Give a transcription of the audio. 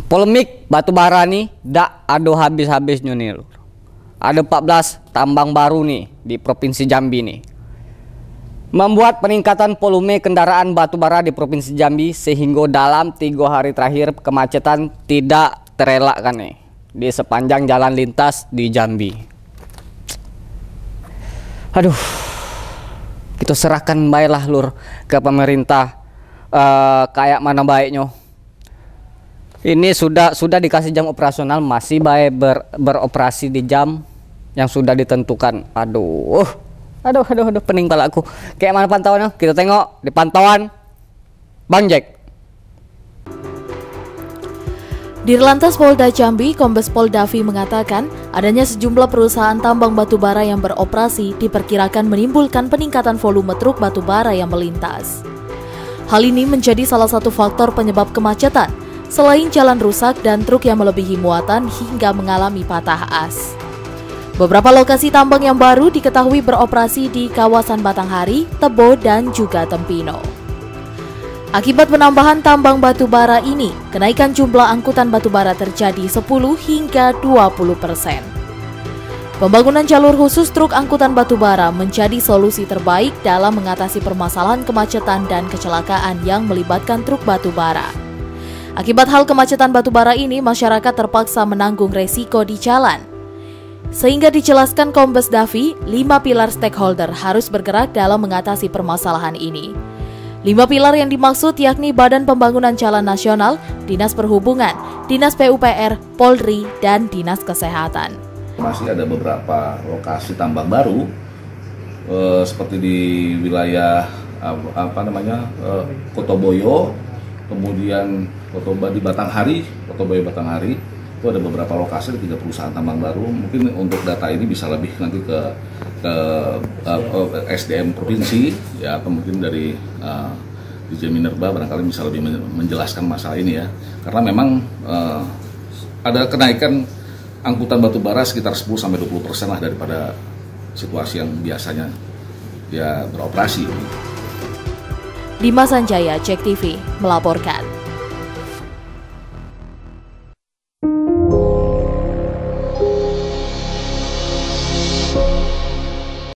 Polemik batu bara nih dak ada habis-habisnya nih lur. Ada 14 tambang baru nih di Provinsi Jambi nih. Membuat peningkatan volume kendaraan batu bara di Provinsi Jambi sehingga dalam 3 hari terakhir kemacetan tidak terelakkan nih di sepanjang jalan lintas di Jambi. Aduh, kita serahkan baiklah lur ke pemerintah kayak mana baiknya. Ini sudah dikasih jam operasional, masih baik beroperasi di jam yang sudah ditentukan. Aduh, pening pala aku. Kayak mana pantauannya? Kita tengok di pantauan Bang Jack. Dirlantas Polda Jambi, Kombes Pol Davi mengatakan adanya sejumlah perusahaan tambang batu bara yang beroperasi diperkirakan menimbulkan peningkatan volume truk batu bara yang melintas. Hal ini menjadi salah satu faktor penyebab kemacetan, selain jalan rusak dan truk yang melebihi muatan hingga mengalami patah as. Beberapa lokasi tambang yang baru diketahui beroperasi di kawasan Batanghari, Tebo, dan juga Tempino. Akibat penambahan tambang batu bara ini, kenaikan jumlah angkutan batu bara terjadi 10 hingga 20%. Pembangunan jalur khusus truk angkutan batu bara menjadi solusi terbaik dalam mengatasi permasalahan kemacetan dan kecelakaan yang melibatkan truk batu bara. Akibat hal kemacetan batu bara ini, masyarakat terpaksa menanggung resiko di jalan. Sehingga dijelaskan Kombes Davi, 5 pilar stakeholder harus bergerak dalam mengatasi permasalahan ini. 5 pilar yang dimaksud yakni Badan Pembangunan Jalan Nasional, Dinas Perhubungan, Dinas PUPR, Polri, dan Dinas Kesehatan. Masih ada beberapa lokasi tambang baru, seperti di wilayah Kotoboyo, kemudian di Batanghari, Kotoboyo Batanghari, itu ada beberapa lokasi, ada 3 perusahaan tambang baru. Mungkin untuk data ini bisa lebih nanti ke SDM provinsi, ya, atau mungkin dari DJ Minerba barangkali bisa lebih menjelaskan masalah ini ya. Karena memang ada kenaikan angkutan batu bara sekitar 10-20% lah daripada situasi yang biasanya ya beroperasi. Dimas Sanjaya, Cek TV, melaporkan.